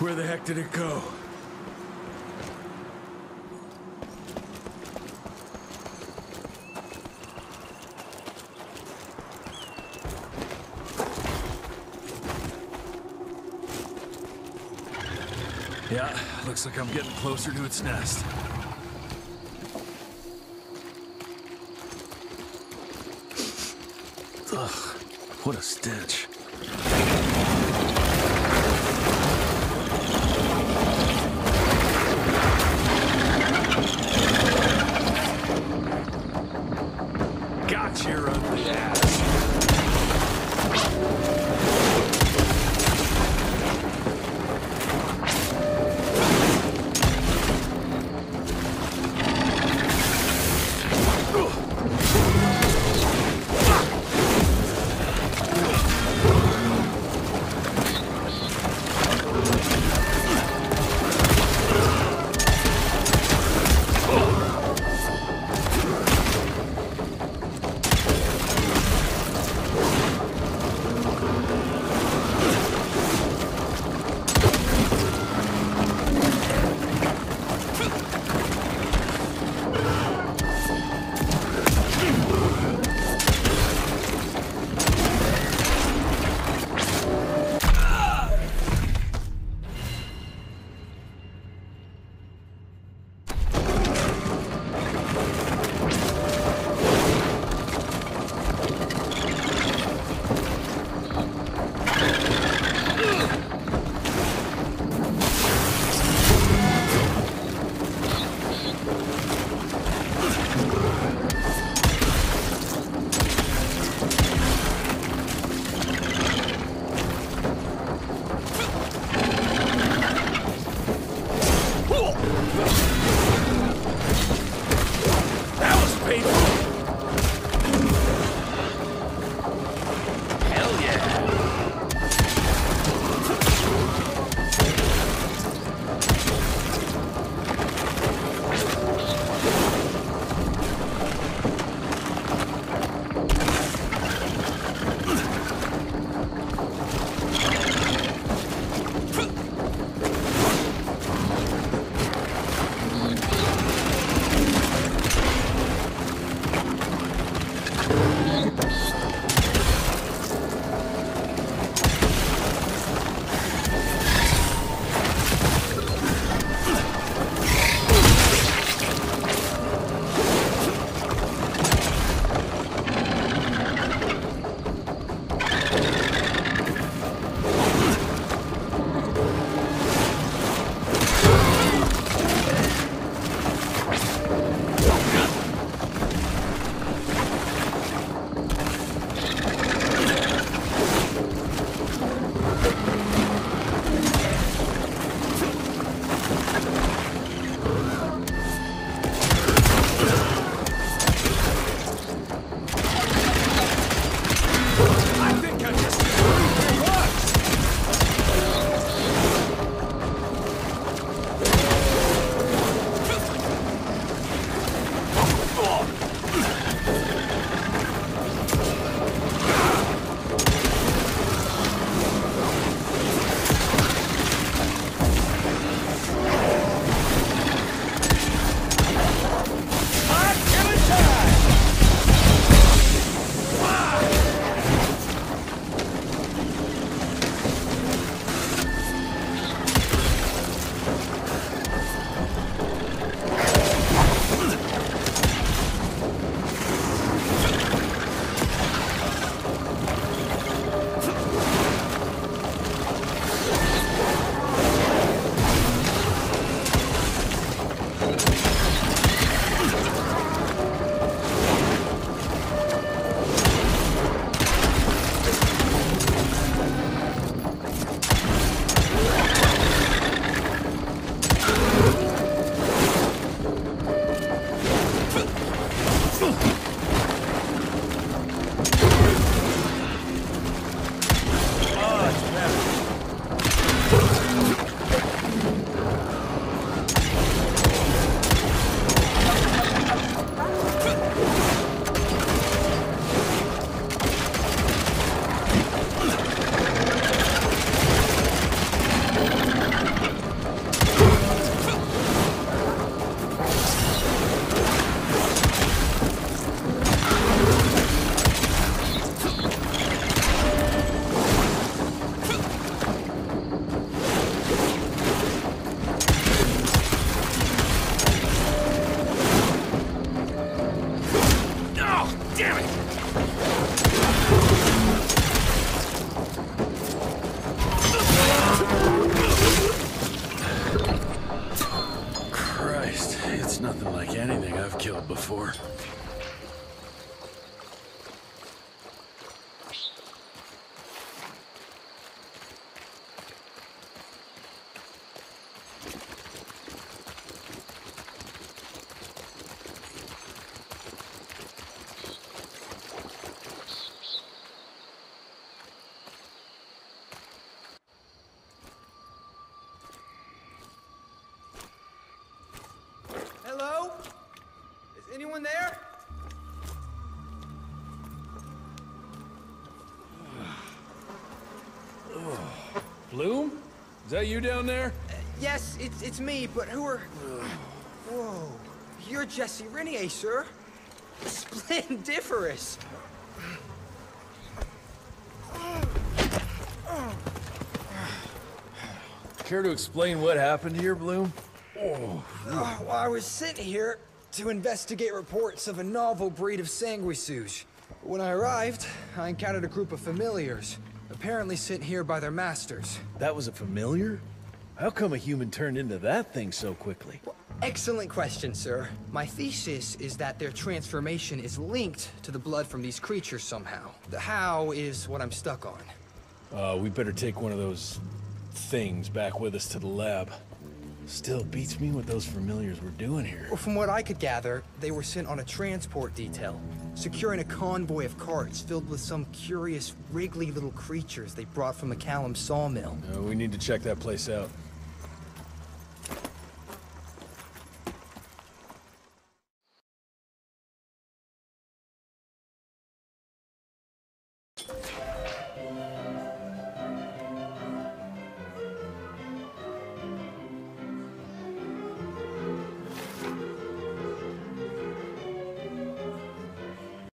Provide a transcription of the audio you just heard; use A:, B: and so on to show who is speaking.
A: Where the heck did it go? Yeah, looks like I'm getting closer to its nest. Ugh, what a stench. Gotcha, your ugly ass. killed before.
B: Hello? Is anyone there?
A: Bloom? Is that you down there?
B: Yes, it's me, but who are... Whoa, you're Jesse Rentier, sir. Splendiferous.
A: Care to explain what happened here, Bloom?
B: Well, I was sent here to investigate reports of a novel breed of sanguisuge. When I arrived, I encountered a group of familiars, apparently sent here by their masters.
C: That was a familiar? How come a human turned into that thing so quickly?
B: Well, excellent question, sir. My thesis is that their transformation is linked to the blood from these creatures somehow. The how is what I'm stuck on.
C: We better take one of those things back with us to the lab. Still beats me what those familiars were doing here.
B: Well, from what I could gather, they were sent on a transport detail, securing a convoy of carts filled with some curious, wriggly little creatures they brought from the Callum sawmill.
C: We need to check that place out.